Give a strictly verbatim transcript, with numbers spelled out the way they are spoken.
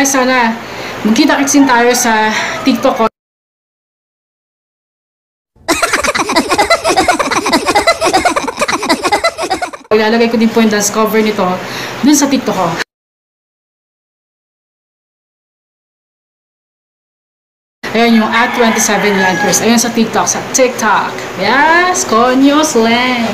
guys, sana magkita-kitsin tayo sa TikTok ko. Ilalagay ko din po yung dance cover nito dun sa TikTok ko. Ayan yung at twenty-seven Yankers. Ayan sa TikTok, sa TikTok. Yes, Konyo Slang.